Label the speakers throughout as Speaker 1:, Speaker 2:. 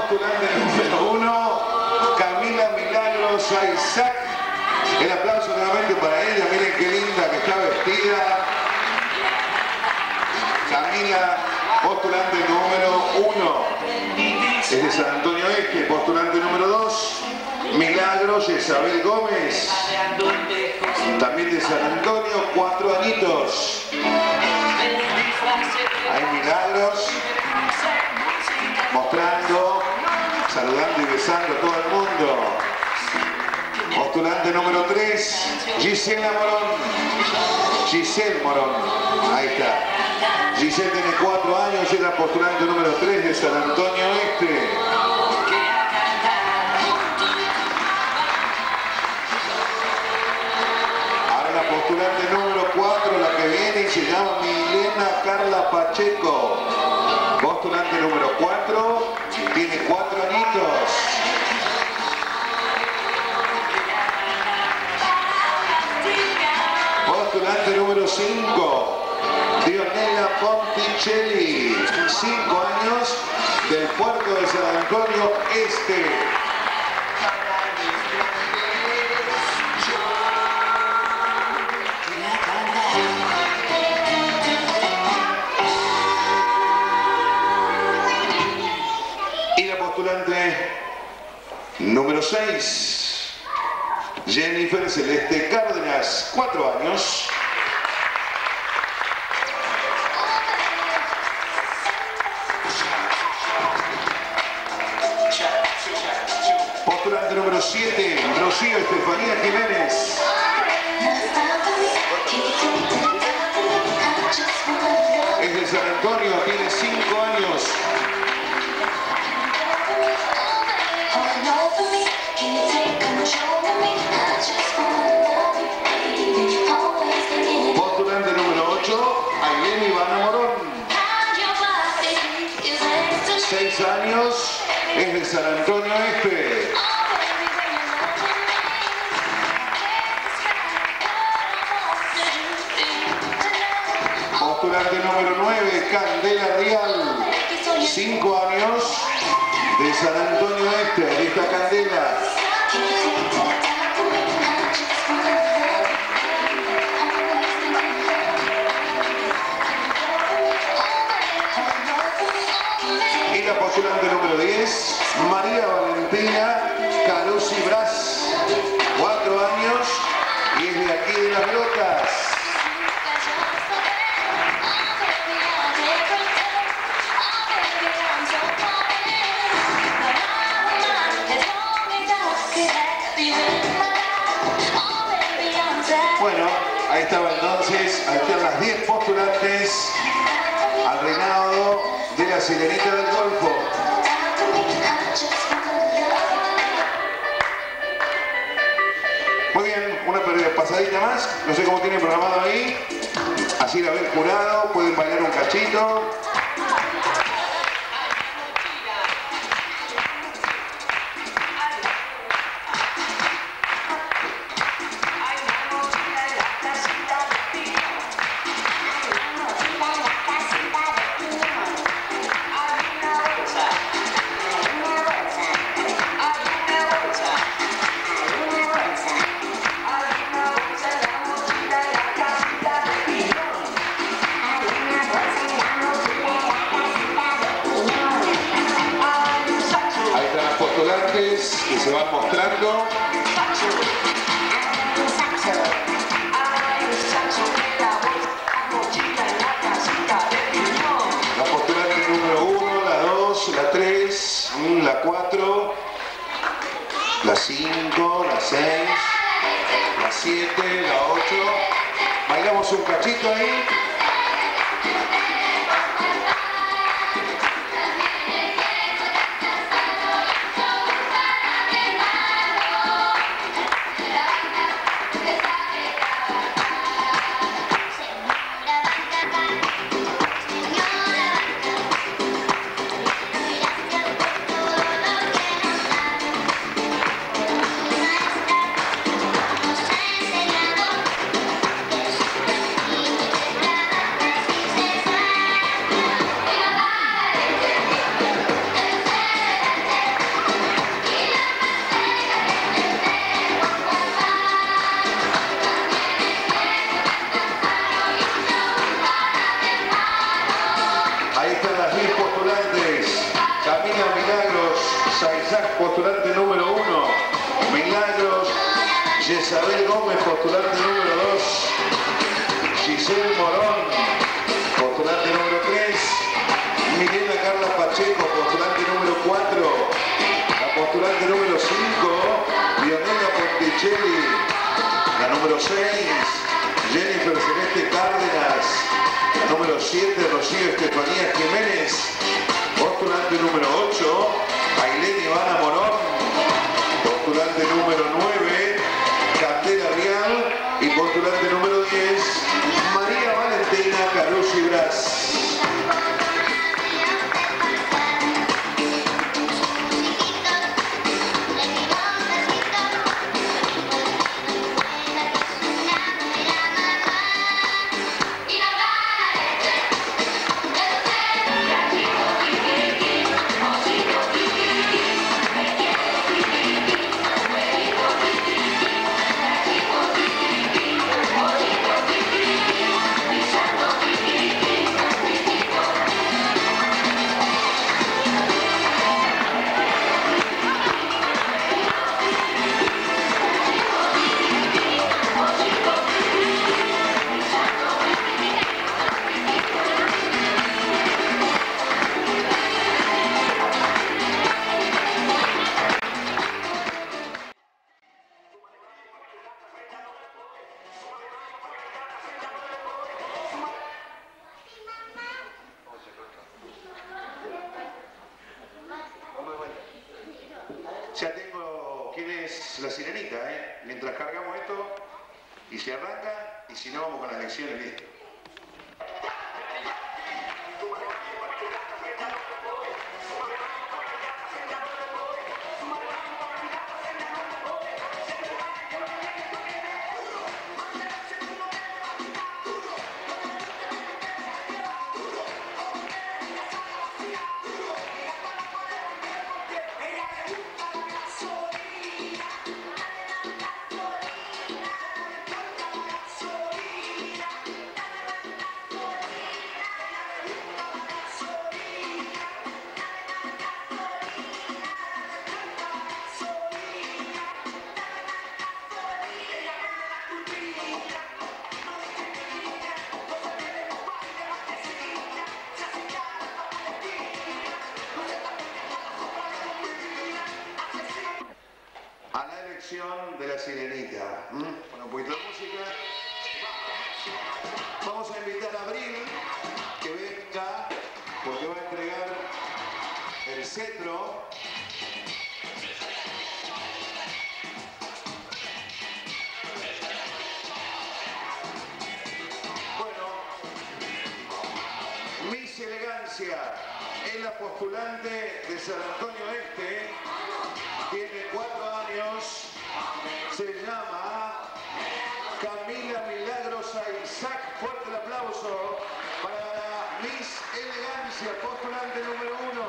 Speaker 1: postulante número 1, Camila Milagros Isaac. El aplauso nuevamente para ella. Miren qué linda que está vestida. Camila, postulante número 1. Es de San Antonio Este. Postulante número 2, Milagros Isabel Gómez. También de San Antonio, 4 añitos. Hay Milagros mostrando, saludando y besando a todo el mundo. Postulante número 3, Gisela Morón. Giselle Morón, ahí está. Giselle tiene 4 años, es la postulante número 3 de San Antonio Este. Ahora la postulante número 4, la que viene, se llama Milena Carla Pacheco. Postulante número 4, tiene 4 añitos. Postulante número 5, Dionela Ponticelli, 5 años, del puerto de San Antonio Este. Y la postulante número 6, Jennifer Celeste Cárdenas, 4 años. Postulante número 7, Rocío Estefanía Jiménez. Es de San Antonio, tiene 5 años. Postulante número 8, Ailén Ivana Morón. 6 años, es de San Antonio Este. Postulante número 9, Candela Rial. 5 años, de San Antonio Este. Ahí está Candela. Y la postulante número 10, María Valentina Carusi Brás, 4 años, y es de aquí de Las Lotas. Bueno, ahí estaba entonces, ahí están las 10 postulantes al reinado de la Sirenita del Golfo. Muy bien, una pasadita más, no sé cómo tienen programado ahí, así la ven jurado, pueden bailar un cachito. Que se van mostrando. La postulante número 1, la 2, la 3, la 4, la 5, la 6, la 7, la 8. Bailamos un cachito ahí. Saizac, postulante número 1. Milagros Yesabel Gómez, postulante número 2. Giselle Morón, postulante número 3. Milena Carla Pacheco, postulante número 4. La postulante número 5, Leonela Ponticelli. La número 6, Jennifer Celeste Cárdenas. La número 7, Rocío Estefanía Jiménez. Postulante número 8, Ailén Ivana Morón. Postulante número 9, Candela Rial. Y postulante número 10, María Valentina Carusi Brás. Ya tengo quién es la sirenita, mientras cargamos esto y se arranca, y si no vamos con las lecciones, listo. De la sirenita. Bueno, un poquito de música. Vamos a invitar a Abril que venga porque va a entregar el cetro. Bueno, Miss Elegancia es la postulante de San Antonio Este. Tiene 4 años. Se llama Camila Milagros Saizac. Fuerte el aplauso para la Miss Elegancia, postulante número 1.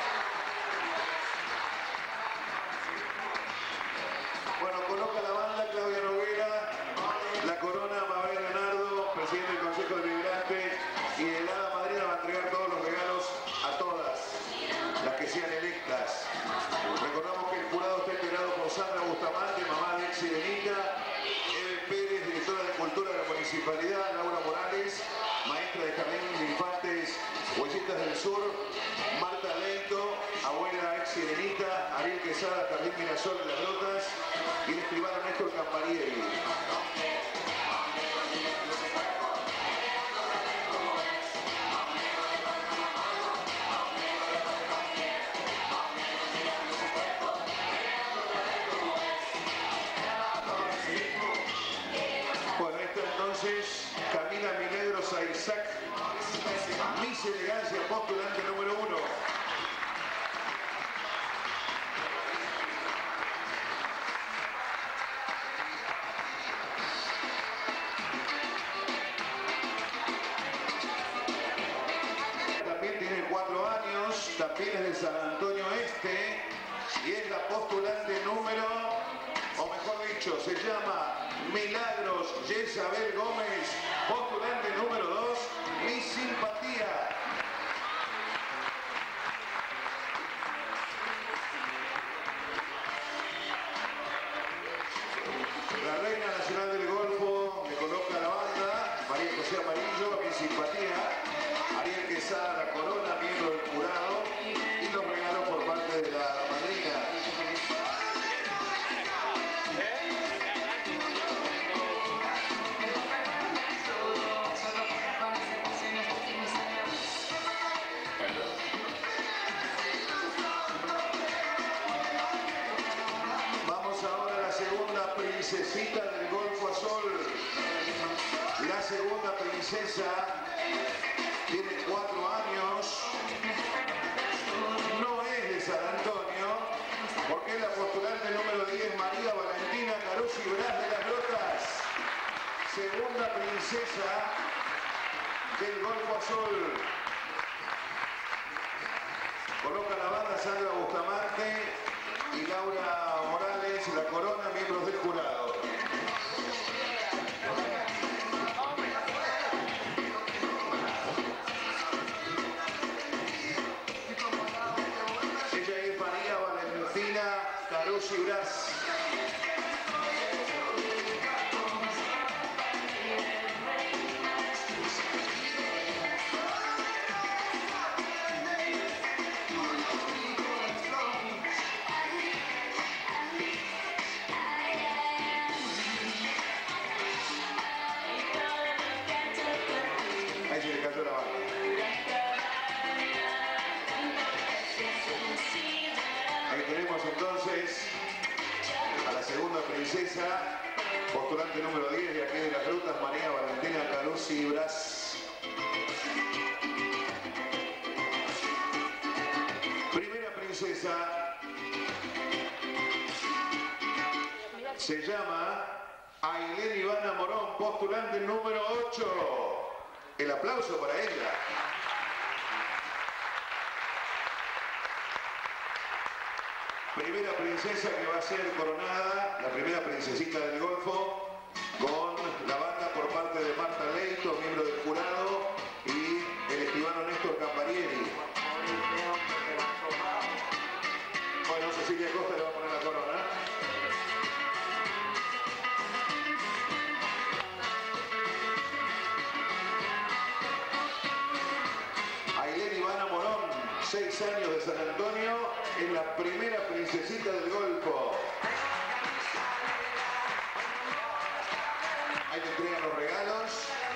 Speaker 1: Bueno, coloca la banda Claudia Noguera, la corona Mabel Leonardo, presidente del Consejo Deliberante, y de la madrina va a entregar todos los regalos a todas las que sean electas. Recordamos que el jurado está integrado por Sandra Bustamante, mamá de Sirenita, Eve Pérez, directora de Cultura de la Municipalidad, Laura Morales, maestra de Jardines de Infantes, Huellitas del Sur, Marta Leito, abuela ex Sirenita, Ariel Quesada, Jardín Mirasol de las Grotas, y el escribano Néstor Camparielli. Camila Milagros Saizac, Miss Elegancia, postulante número 1. También tiene 4 años, también es de San Antonio Este, y es la postulante número, o mejor dicho, se llama Milagros Yesabel Gómez, postulante número 2, Mi Simpatía. princesita del Golfo Azul. La segunda princesa tiene 4 años. No es de San Antonio, porque es la postulante número 10, María Valentina Carusi Brás de las Grotas. Segunda princesa del Golfo Azul. Coloca la banda Sandra Bustamante y Laura Morales, la corona, miembros del jurado. Ella es María Valentina Carusi Brás. Ahí se le cayó la banda. Ahí tenemos entonces a la segunda princesa, postulante número 10 de aquí de las Grutas, María Valentina Carusi Brás. Primera princesa se llama Ailén Ivana Morón, postulante número 8. El aplauso para ella. Primera princesa que va a ser coronada, la primera princesita del Golfo, con la banda por parte de Marta Leito, miembro del jurado, y el escribano Néstor Camparieri. Bueno, Cecilia Costa le va a poner la corona. Ailén Ivana Morón, 6 años de San Antonio, es la primera princesita del Golfo. Ahí te entregan los regalos.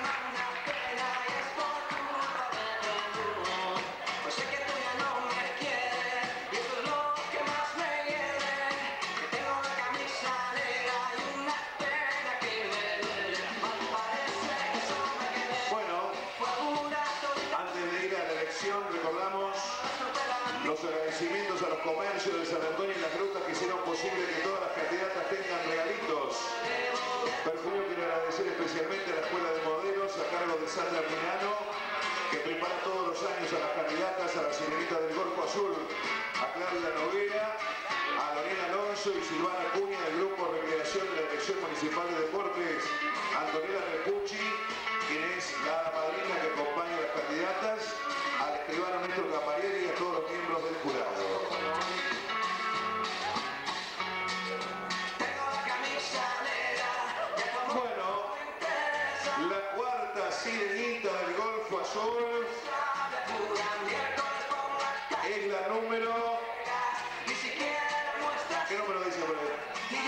Speaker 1: Bueno, antes de ir a la elección recordamos los agradecimientos a los comercios de San Antonio y las Grutas que hicieron posible que todas las candidatas tengan regalitos. Perfumio quiero agradecer especialmente a la Escuela de Modelos a cargo de Sandra Pinano, que prepara todos los años a las candidatas a la Sirenita del Golfo Azul, a Claudia Noguera, a Lorena Alonso y Silvana Cuña del Grupo Recreación de la Dirección Municipal de Deportes, Antonella Repucci, quien es la madrina que acompaña a las candidatas, al escribano Néstor Camparieri y a todos los miembros del jurado. Bueno, la cuarta sirenita del Golfo Azul es la número... ¿Qué número dice por ahí?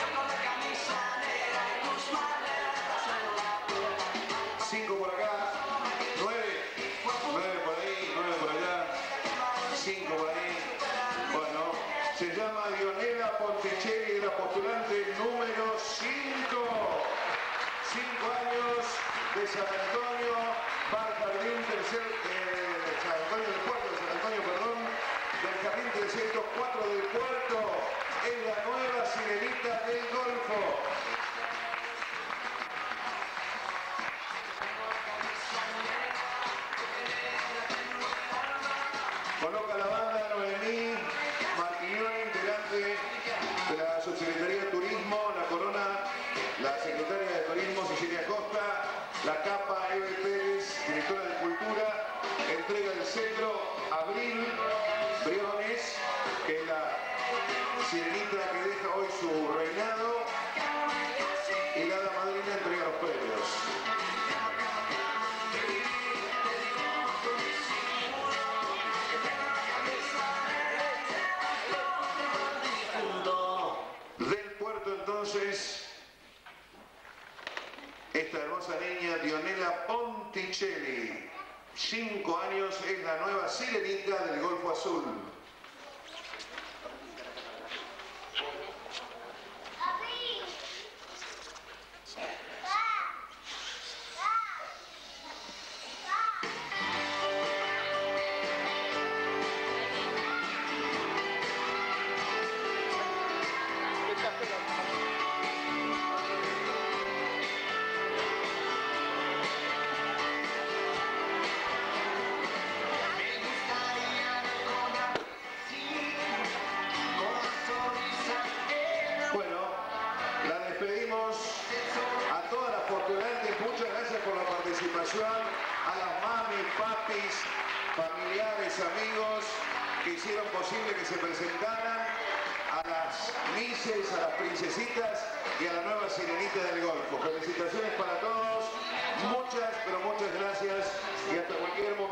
Speaker 1: 5 por acá, 9 por ahí, 9 por allá, 5 por ahí. Bueno, se llama Dionela Ponticelli, la postulante número 5. 5 años de San Antonio, para Jardín tercer, San Antonio del Puerto, de San Antonio, perdón, del Jardín 304 del Puerto, es la nueva sirenita del Golfo. Coloca la banda Noemí Marquignoni, integrante de la Subsecretaría de Turismo, la corona, la Secretaria de Turismo Cecilia Costa, la capa Eve Pérez, directora de Cultura, entrega del centro Abril Briones, que es la sirenita que deja hoy su reinado, y la hada madrina entrega los premios. Entonces, esta hermosa niña Dionela Ponticelli, 5 años, es la nueva sirenita del Golfo Azul. posible que se presentaran a las Mises, a las princesitas y a la nueva sirenita del Golfo. Felicitaciones para todos, muchas, pero muchas gracias y hasta cualquier momento.